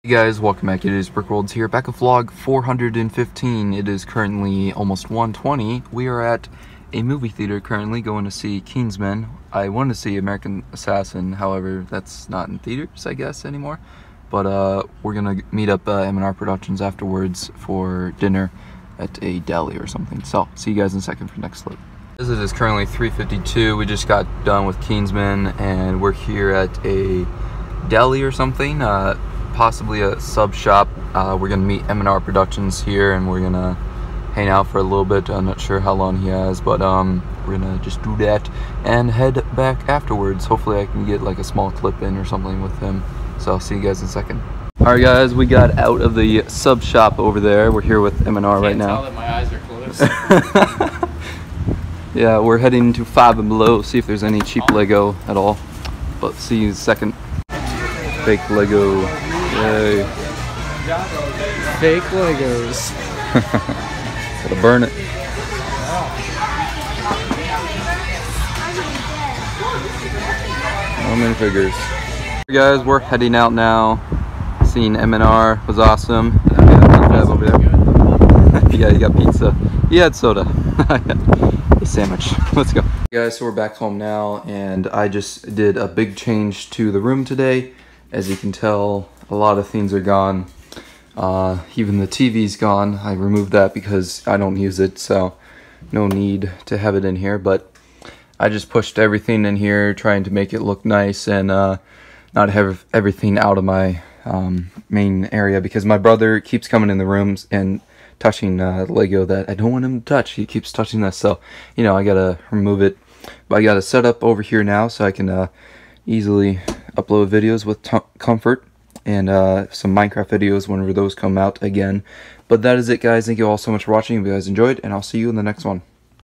Hey guys, welcome back. It is BrickWorlds here, back with vlog 415. It is currently almost 1:20. We are at a movie theater currently going to see Kingsman. I wanted to see American Assassin, however, that's not in theaters, I guess, anymore. But we're gonna meet up MandRproductions afterwards for dinner at a deli or something. So, see you guys in a second for the next clip. As it is currently 3:52, we just got done with Kingsman, and we're here at a deli or something. Possibly a sub shop. We're gonna meet MandRproductions here, and we're gonna hang out for a little bit. I'm not sure how long he has, but we're gonna just do that and head back afterwards. Hopefully I can get like a small clip in or something with him. So I'll see you guys in a second. Alright guys, we got out of the sub shop over there. We're here with M&R right now. Can't tell that my eyes are closed. Yeah, we're heading to Five and Below, see if there's any cheap Lego at all. But see you in a second. Fake Lego. Yay. Fake Legos. Gotta burn it. No minifigures. Hey guys, we're heading out now. Seeing M&R was awesome. Over there. Yeah, he got pizza. He had soda. A sandwich. Let's go. Hey guys, so we're back home now, and I just did a big change to the room today. As you can tell, a lot of things are gone. Even the TV's gone. I removed that because I don't use it, so no need to have it in here. But I just pushed everything in here, trying to make it look nice and not have everything out of my main area, because my brother keeps coming in the rooms and touching Lego that I don't want him to touch. He keeps touching this, so you know I gotta remove it. But I got it set up over here now, so I can easily upload videos with comfort, and some Minecraft videos whenever those come out again. But that is it guys, thank you all so much for watching. If you guys enjoyed, and I'll see you in the next one.